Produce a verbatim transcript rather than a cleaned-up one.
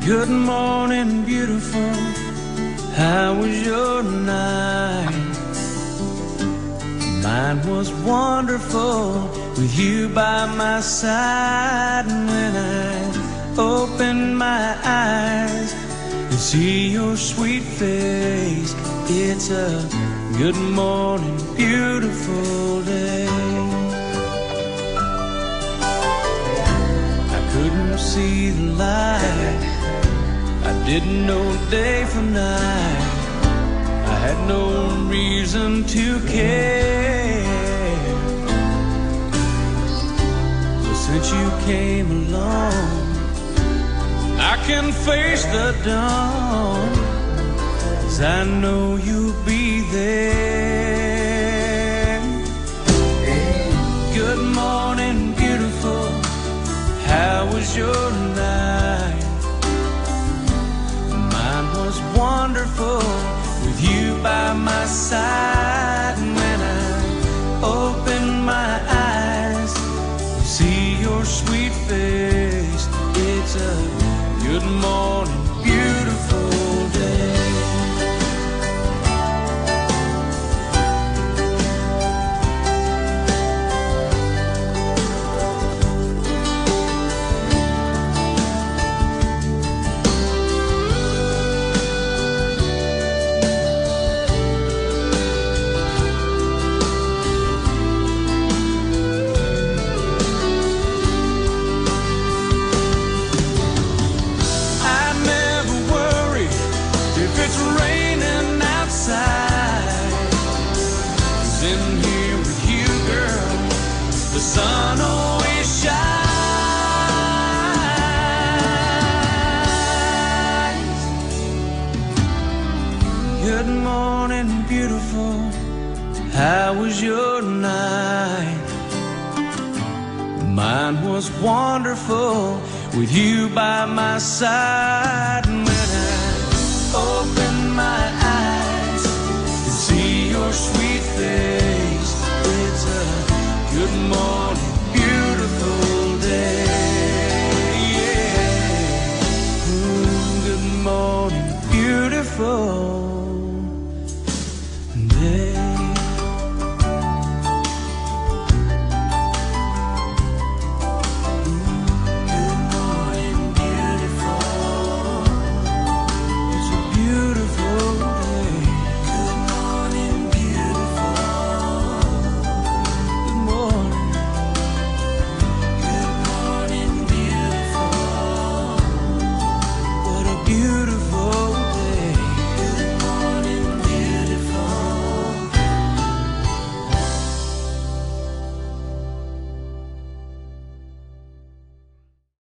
Good morning, beautiful. How was your night? Mine was wonderful with you by my side. And when I opened my eyes and see your sweet face, it's a good morning, beautiful day. I couldn't see the light, I didn't know day from night, I had no reason to care. So since you came along, I can face the dawn, 'cause I know you'll be there. Good morning, beautiful. How was your night? Mine was wonderful with you by my side. And when I open my eyes, see your sweet face, it's a good morning, beautiful day. It's raining outside, 'cause in here with you, girl, the sun always shines. Good morning, beautiful. How was your night? Mine was wonderful with you by my side. And when I open my eyes and see your sweet face, it's a good morning.